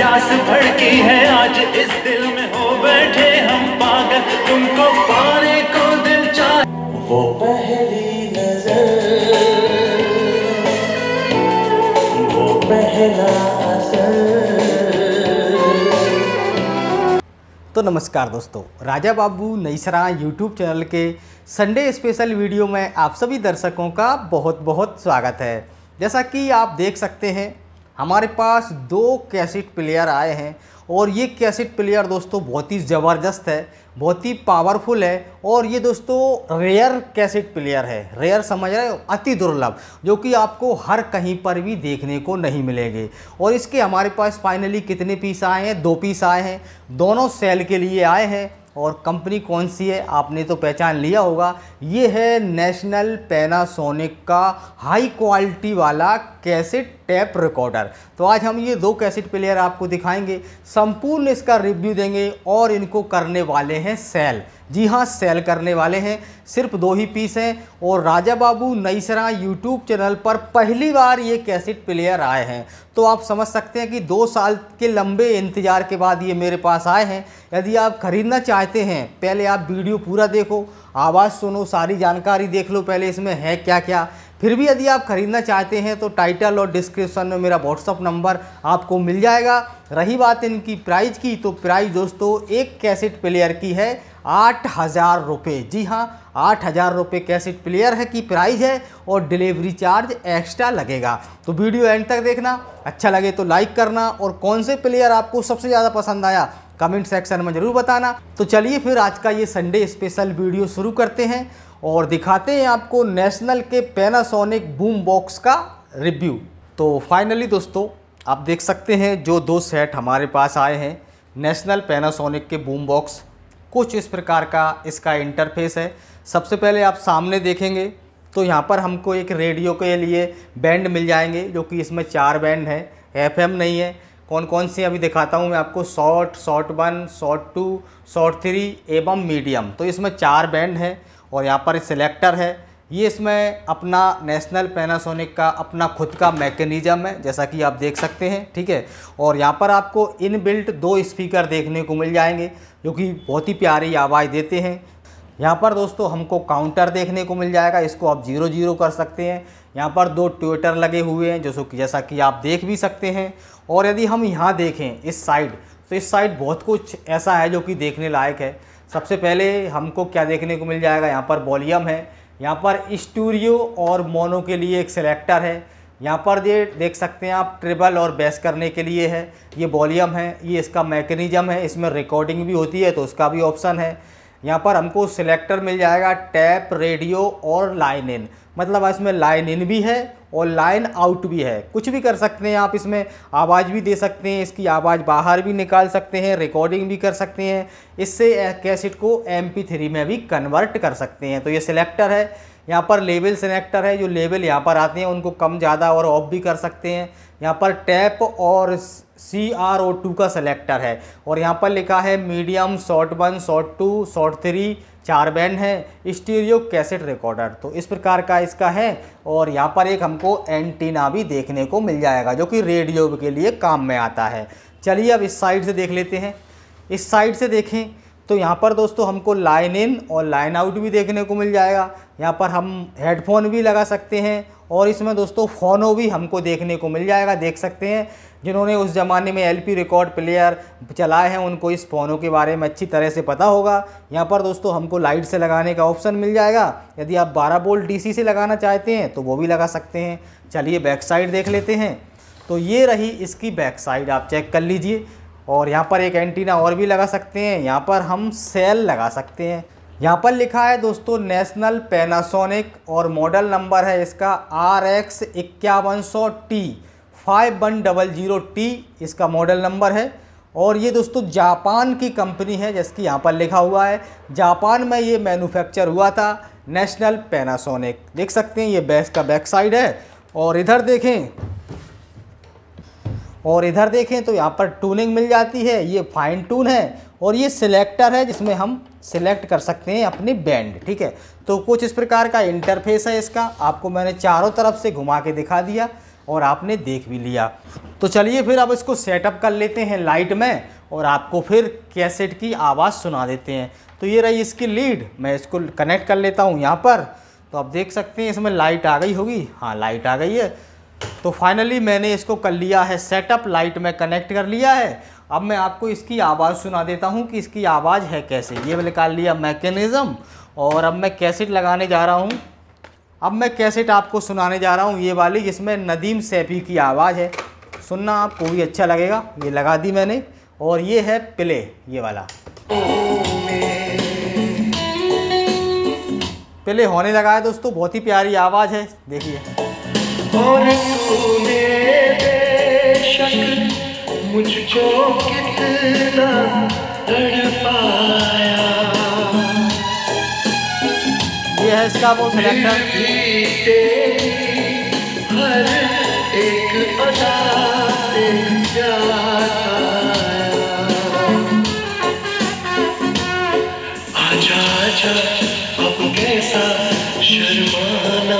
प्यास भड़की है आज इस दिल में, हो बैठे हम पागल तुमको पाने को दिल चाहे। वो पहली नजर, वो पहला असर। तो नमस्कार दोस्तों, राजा बाबू नईसरा यूट्यूब चैनल के संडे स्पेशल वीडियो में आप सभी दर्शकों का बहुत बहुत स्वागत है। जैसा कि आप देख सकते हैं हमारे पास दो कैसेट प्लेयर आए हैं और ये कैसेट प्लेयर दोस्तों बहुत ही ज़बरदस्त है, बहुत ही पावरफुल है और ये दोस्तों रेयर कैसेट प्लेयर है। रेयर समझ रहे हो, अति दुर्लभ, जो कि आपको हर कहीं पर भी देखने को नहीं मिलेंगे। और इसके हमारे पास फाइनली कितने पीस आए हैं? 2 पीस आए हैं, दोनों सेल के लिए आए हैं। और कंपनी कौन सी है आपने तो पहचान लिया होगा, ये है नेशनल पैनासोनिक का हाई क्वालिटी वाला कैसेट टेप रिकॉर्डर। तो आज हम ये 2 कैसेट प्लेयर आपको दिखाएंगे, संपूर्ण इसका रिव्यू देंगे और इनको करने वाले हैं सेल। जी हाँ, सेल करने वाले हैं। सिर्फ 2 ही पीस हैं और राजा बाबू नईसरा यूट्यूब चैनल पर पहली बार ये कैसेट प्लेयर आए हैं। तो आप समझ सकते हैं कि 2 साल के लंबे इंतज़ार के बाद ये मेरे पास आए हैं। यदि आप ख़रीदना चाहते हैं, पहले आप वीडियो पूरा देखो, आवाज़ सुनो, सारी जानकारी देख लो पहले इसमें है क्या क्या। फिर भी यदि आप ख़रीदना चाहते हैं तो टाइटल और डिस्क्रिप्शन में मेरा व्हाट्सअप नंबर आपको मिल जाएगा। रही बात इनकी प्राइस की, तो प्राइस दोस्तों एक कैसेट प्लेयर की है 8,000 रुपये। जी हाँ, 8,000 रुपये कैसेट प्लेयर है की प्राइस है और डिलीवरी चार्ज एक्स्ट्रा लगेगा। तो वीडियो एंड तक देखना, अच्छा लगे तो लाइक करना और कौन से प्लेयर आपको सबसे ज़्यादा पसंद आया कमेंट सेक्शन में ज़रूर बताना। तो चलिए फिर आज का ये संडे स्पेशल वीडियो शुरू करते हैं और दिखाते हैं आपको नेशनल के पैनासोनिक बूम बॉक्स का रिव्यू। तो फाइनली दोस्तों आप देख सकते हैं जो 2 सेट हमारे पास आए हैं नेशनल पैनासोनिक के बूम बॉक्स। कुछ इस प्रकार का इसका इंटरफेस है। सबसे पहले आप सामने देखेंगे तो यहाँ पर हमको एक रेडियो के लिए बैंड मिल जाएंगे, जो कि इसमें 4 बैंड हैं, FM नहीं है। कौन कौन सी अभी दिखाता हूँ मैं आपको, शॉर्ट, शॉर्ट 1, शॉर्ट 2, शॉर्ट 3 एवं मीडियम। तो इसमें 4 बैंड हैं और यहाँ पर सिलेक्टर है। ये इसमें अपना नेशनल पैनासोनिक का अपना खुद का मैकेनिज़्म है, जैसा कि आप देख सकते हैं, ठीक है। और यहाँ पर आपको इनबिल्ट 2 स्पीकर देखने को मिल जाएंगे, जो कि बहुत ही प्यारी आवाज़ देते हैं। यहाँ पर दोस्तों हमको काउंटर देखने को मिल जाएगा, इसको आप 0-0 कर सकते हैं। यहाँ पर 2 ट्विटर लगे हुए हैं जैसा कि आप देख भी सकते हैं। और यदि हम यहाँ देखें इस साइड, तो इस साइड बहुत कुछ ऐसा है जो कि देखने लायक है। सबसे पहले हमको क्या देखने को मिल जाएगा, यहाँ पर वॉल्यूम है, यहाँ पर स्टूडियो और मोनो के लिए एक सिलेक्टर है। यहाँ पर ये देख सकते हैं आप ट्रिबल और बेस करने के लिए है। ये वॉल्यूम है, ये इसका मैकेनिज़्म है, इसमें रिकॉर्डिंग भी होती है तो उसका भी ऑप्शन है। यहाँ पर हमको सिलेक्टर मिल जाएगा टैप, रेडियो और लाइन इन, मतलब इसमें लाइन इन भी है और लाइन आउट भी है। कुछ भी कर सकते हैं आप, इसमें आवाज़ भी दे सकते हैं, इसकी आवाज़ बाहर भी निकाल सकते हैं, रिकॉर्डिंग भी कर सकते हैं, इससे कैसेट को MP3 में भी कन्वर्ट कर सकते हैं। तो ये सिलेक्टर है। यहाँ पर लेवल सिलेक्टर है, जो लेवल यहाँ पर आते हैं उनको कम ज़्यादा और ऑफ भी कर सकते हैं। यहाँ पर टैप और CRO2 का सिलेक्टर है और यहाँ पर लिखा है medium, short 1, short 2, short 3, 4 band है, स्टीरियो कैसेट रिकॉर्डर। तो इस प्रकार का इसका है। और यहाँ पर एक हमको एंटीना भी देखने को मिल जाएगा, जो कि रेडियो के लिए काम में आता है। चलिए अब इस साइड से देख लेते हैं। इस साइड से देखें तो यहाँ पर दोस्तों हमको लाइन इन और लाइन आउट भी देखने को मिल जाएगा। यहाँ पर हम हेडफोन भी लगा सकते हैं और इसमें दोस्तों फ़ोनो भी हमको देखने को मिल जाएगा। देख सकते हैं जिन्होंने उस ज़माने में LP रिकॉर्ड प्लेयर चलाए हैं उनको इस फ़ोनों के बारे में अच्छी तरह से पता होगा। यहाँ पर दोस्तों हमको लाइट से लगाने का ऑप्शन मिल जाएगा। यदि आप 12 वोल्ट DC से लगाना चाहते हैं तो वो भी लगा सकते हैं। चलिए बैक साइड देख लेते हैं। तो ये रही इसकी बैक साइड, आप चेक कर लीजिए। और यहाँ पर एक एंटीना और भी लगा सकते हैं। यहाँ पर हम सेल लगा सकते हैं। यहाँ पर लिखा है दोस्तों नेशनल पैनासोनिक और मॉडल नंबर है इसका RX 5100T 5100T इसका मॉडल नंबर है। और ये दोस्तों जापान की कंपनी है, जैसे कि यहाँ पर लिखा हुआ है जापान में ये मैन्युफैक्चर हुआ था नेशनल पैनासोनिक। देख सकते हैं ये बेस का बैक साइड है। और इधर देखें तो यहाँ पर ट्यूनिंग मिल जाती है, ये फाइन ट्यून है। और ये सिलेक्टर है जिसमें हम सिलेक्ट कर सकते हैं अपनी बैंड, ठीक है। तो कुछ इस प्रकार का इंटरफेस है इसका। आपको मैंने चारों तरफ से घुमा के दिखा दिया और आपने देख भी लिया। तो चलिए फिर अब इसको सेटअप कर लेते हैं लाइट में और आपको फिर कैसेट की आवाज़ सुना देते हैं। तो ये रही इसकी लीड, मैं इसको कनेक्ट कर लेता हूँ यहाँ पर। तो आप देख सकते हैं इसमें लाइट आ गई होगी, हाँ लाइट आ गई है। तो फाइनली मैंने इसको कर लिया है सेटअप, लाइट में कनेक्ट कर लिया है। अब मैं आपको इसकी आवाज़ सुना देता हूँ कि इसकी आवाज़ है कैसे। ये निकाल लिया मैकेनिज़्म और अब मैं कैसेट लगाने जा रहा हूँ। अब मैं कैसेट आपको सुनाने जा रहा हूँ ये वाली, जिसमें नदीम सैफी की आवाज़ है। सुनना आपको भी अच्छा लगेगा। ये लगा दी मैंने और ये है प्ले, ये वाला प्ले होने लगा है दोस्तों। बहुत ही प्यारी आवाज़ है, देखिए। और तूने बेशक मुझको कितना तड़पाया, ये है इसका वो सिलेक्टर। हर एक अदा एक प्यार आजा आजा अब कैसा शर्माना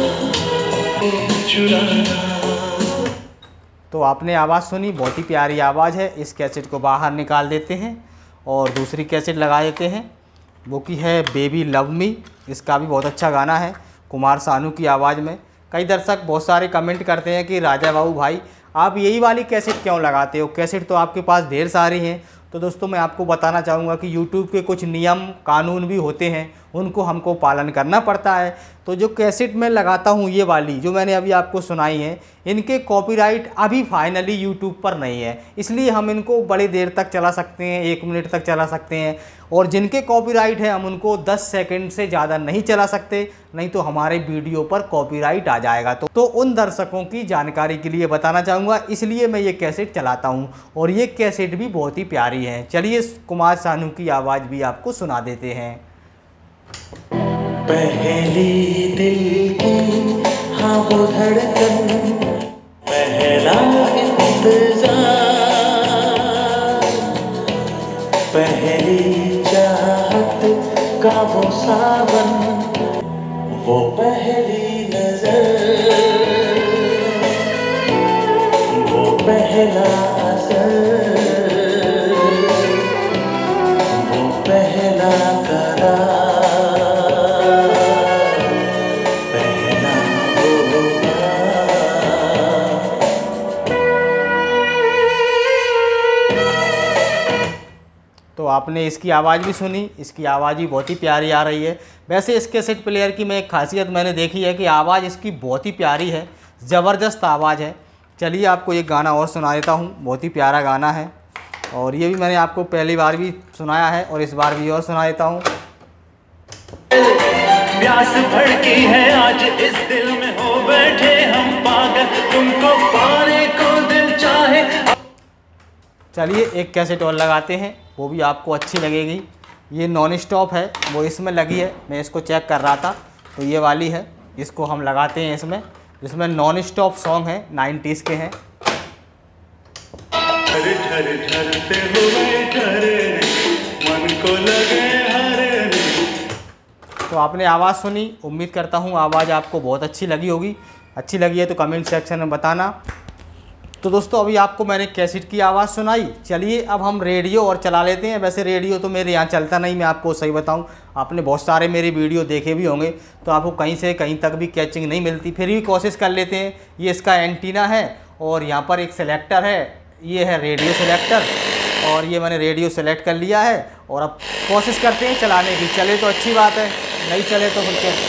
चुराना। तो आपने आवाज़ सुनी, बहुत ही प्यारी आवाज़ है। इस कैसेट को बाहर निकाल देते हैं और दूसरी कैसेट लगा देते हैं, वो की है बेबी लव मी। इसका भी बहुत अच्छा गाना है कुमार सानू की आवाज़ में। कई दर्शक बहुत सारे कमेंट करते हैं कि राजा बाबू भाई आप यही वाली कैसेट क्यों लगाते हो, कैसेट तो आपके पास ढेर सारी हैं। तो दोस्तों मैं आपको बताना चाहूँगा कि YouTube के कुछ नियम कानून भी होते हैं, उनको हमको पालन करना पड़ता है। तो जो कैसेट मैं लगाता हूँ ये वाली जो मैंने अभी आपको सुनाई है, इनके कॉपीराइट अभी फाइनली YouTube पर नहीं है, इसलिए हम इनको बड़ी देर तक चला सकते हैं, 1 मिनट तक चला सकते हैं। और जिनके कॉपीराइट है हम उनको 10 सेकंड से ज़्यादा नहीं चला सकते, नहीं तो हमारे वीडियो पर कॉपीराइट आ जाएगा। तो उन दर्शकों की जानकारी के लिए बताना चाहूँगा, इसलिए मैं ये कैसेट चलाता हूँ। और ये कैसेट भी बहुत ही प्यारी है। चलिए कुमार सानू की आवाज़ भी आपको सुना देते हैं। पहली दिल की हाँ वो धड़कन, पहला इंतजार, पहली चाहत का वो सावन, वो पहली नजर, वो पहला असर, वो पहला करार, तो आपने इसकी आवाज़ भी सुनी, इसकी आवाज़ भी बहुत ही प्यारी आ रही है। वैसे इस कैसेट प्लेयर की मैं एक खासियत मैंने देखी है कि आवाज़ इसकी बहुत ही प्यारी है, ज़बरदस्त आवाज़ है। चलिए आपको एक गाना और सुना देता हूँ, बहुत ही प्यारा गाना है और ये भी मैंने आपको पहली बार भी सुनाया है और इस बार भी और सुना देता हूँ। प्यास भड़की है आज इस दिल में, हो बैठे हम पागल, तुमको पाने को दिल चाहे। चलिए एक कैसेट और लगाते हैं, वो भी आपको अच्छी लगेगी। ये नॉन स्टॉप है, वो इसमें लगी है, मैं इसको चेक कर रहा था। तो ये वाली है, इसको हम लगाते हैं इसमें, जिसमें नॉन स्टॉप सॉन्ग है, 90s के हैं। ठरते हुए ठहरे, मन को लगे हरे। तो आपने आवाज़ सुनी, उम्मीद करता हूँ आवाज़ आपको बहुत अच्छी लगी होगी। अच्छी लगी है तो कमेंट सेक्शन में बताना। तो दोस्तों अभी आपको मैंने कैसेट की आवाज़ सुनाई, चलिए अब हम रेडियो और चला लेते हैं। वैसे रेडियो तो मेरे यहाँ चलता नहीं, मैं आपको सही बताऊं, आपने बहुत सारे मेरे वीडियो देखे भी होंगे, तो आपको कहीं से कहीं तक भी कैचिंग नहीं मिलती, फिर भी कोशिश कर लेते हैं। ये इसका एंटीना है और यहाँ पर एक सेलेक्टर है, ये है रेडियो सेलेक्टर और ये मैंने रेडियो सेलेक्ट कर लिया है। और अब कोशिश करते हैं चलाने की, चले तो अच्छी बात है, नहीं चले तो फिर क्या।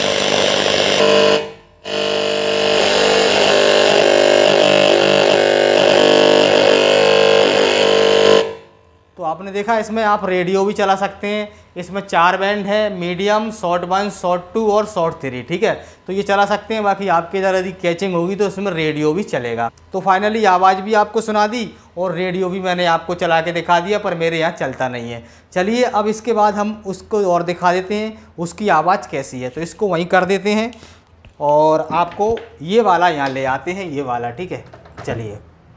तो आपने देखा इसमें आप रेडियो भी चला सकते हैं। इसमें 4 बैंड है, मीडियम, शॉर्ट 1, शॉर्ट 2 और शॉर्ट 3, ठीक है। तो ये चला सकते हैं, बाकी आपके इधर यदि कैचिंग होगी तो इसमें रेडियो भी चलेगा। तो फाइनली आवाज़ भी आपको सुना दी और रेडियो भी मैंने आपको चला के दिखा दिया, पर मेरे यहाँ चलता नहीं है। चलिए अब इसके बाद हम उसको और दिखा देते हैं उसकी आवाज़ कैसी है। तो इसको वहीं कर देते हैं और आपको ये वाला यहाँ ले आते हैं, ये वाला, ठीक है। चलिए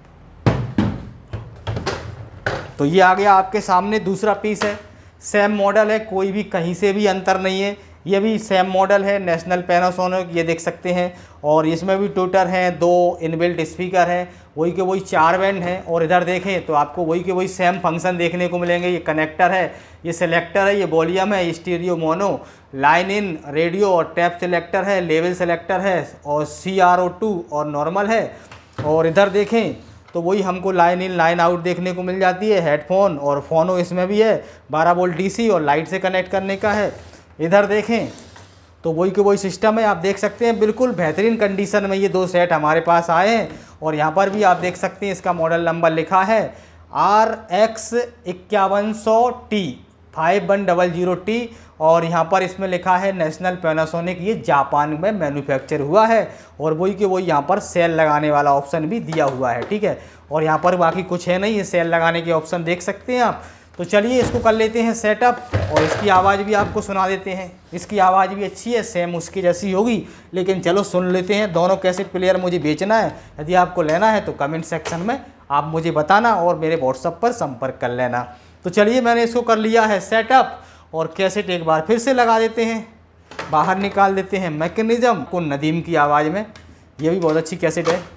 तो ये आ गया आपके सामने, दूसरा पीस है, सेम मॉडल है, कोई भी कहीं से भी अंतर नहीं है। ये भी सेम मॉडल है, नेशनल पैनासोनिक, ये देख सकते हैं। और इसमें भी ट्विटर हैं, 2 इनबिल्ट स्पीकर हैं, वही के वही 4 बैंड हैं। और इधर देखें तो आपको वही के वही सेम फंक्शन देखने को मिलेंगे। ये कनेक्टर है, ये सेलेक्टर है, ये वॉल्यूम है, stereo mono, line in radio और टैप सेलेक्टर है, लेवल सेलेक्टर है और CRO2 और नॉर्मल है। और इधर देखें तो वही हमको लाइन इन लाइन आउट देखने को मिल जाती है। हेडफोन और फोनो इसमें भी है, 12 वोल्ट DC और लाइट से कनेक्ट करने का है। इधर देखें तो वही के वही सिस्टम है, आप देख सकते हैं बिल्कुल बेहतरीन कंडीशन में ये 2 सेट हमारे पास आए हैं। और यहाँ पर भी आप देख सकते हैं इसका मॉडल नंबर लिखा है RX 5100T 5100T और यहाँ पर इसमें लिखा है नेशनल पैनासोनिक, ये जापान में मैन्युफैक्चर हुआ है। और वही के वही यहाँ पर सेल लगाने वाला ऑप्शन भी दिया हुआ है, ठीक है। और यहाँ पर बाकी कुछ है नहीं, ये सेल लगाने के ऑप्शन देख सकते हैं आप। तो चलिए इसको कर लेते हैं सेटअप और इसकी आवाज़ भी आपको सुना देते हैं। इसकी आवाज़ भी अच्छी है, सेम उसकी जैसी होगी, लेकिन चलो सुन लेते हैं। दोनों कैसेट प्लेयर मुझे बेचना है, यदि आपको लेना है तो कमेंट सेक्शन में आप मुझे बताना और मेरे व्हाट्सएप पर संपर्क कर लेना। तो चलिए मैंने इसको कर लिया है सेटअप और कैसेट एक बार फिर से लगा देते हैं, बाहर निकाल देते हैं मैकेनिज़्म को नदीम की आवाज़ में। ये भी बहुत अच्छी कैसेट है।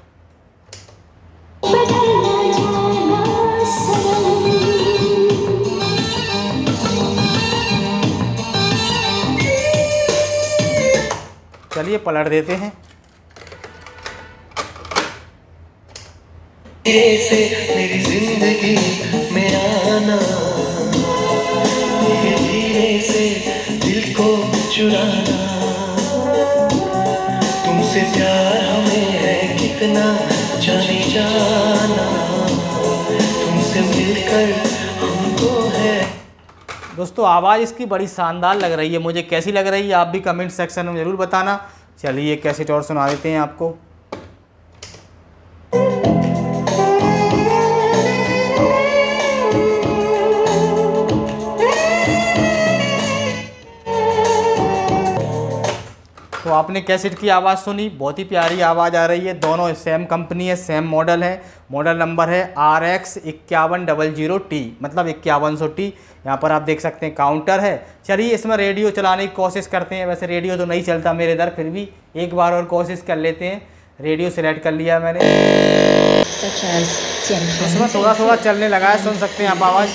चलिए पलट देते हैं। से मेरी जिंदगी में आना, धीरे से दिल को चुराना, तुमसे प्यार हमें है कितना जाने जाना, तुमसे मिलकर हमको है। दोस्तों आवाज़ इसकी बड़ी शानदार लग रही है, मुझे कैसी लग रही है आप भी कमेंट सेक्शन में ज़रूर बताना। चलिए कैसेट और सुना देते हैं आपको। तो आपने कैसेट की आवाज़ सुनी, बहुत ही प्यारी आवाज़ आ रही है। दोनों सेम कंपनी है, सेम मॉडल है। मॉडल नंबर है RX 5100T मतलब 5100T। यहाँ पर आप देख सकते हैं काउंटर है। चलिए इसमें रेडियो चलाने की कोशिश करते हैं। वैसे रेडियो तो नहीं चलता मेरे इधर, फिर भी एक बार और कोशिश कर लेते हैं। रेडियो सिलेक्ट कर लिया मैंने, इसमें थोड़ा थोड़ा चलने लगा है, सुन सकते हैं आप आवाज़।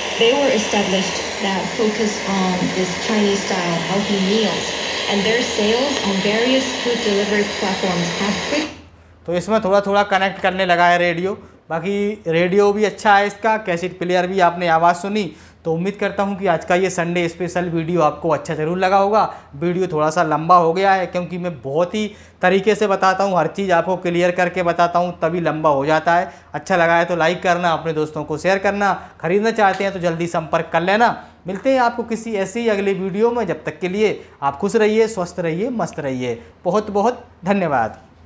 तो इसमें थोड़ा थोड़ा कनेक्ट करने लगा है रेडियो। बाकी रेडियो भी अच्छा है इसका, कैसेट प्लेयर भी आपने आवाज़ सुनी। तो उम्मीद करता हूं कि आज का ये संडे स्पेशल वीडियो आपको अच्छा ज़रूर लगा होगा। वीडियो थोड़ा सा लंबा हो गया है क्योंकि मैं बहुत ही तरीके से बताता हूं, हर चीज़ आपको क्लियर करके बताता हूं, तभी लंबा हो जाता है। अच्छा लगा है तो लाइक करना, अपने दोस्तों को शेयर करना। खरीदना चाहते हैं तो जल्दी संपर्क कर लेना। मिलते हैं आपको किसी ऐसी ही अगली वीडियो में। जब तक के लिए आप खुश रहिए, स्वस्थ रहिए, मस्त रहिए। बहुत बहुत धन्यवाद।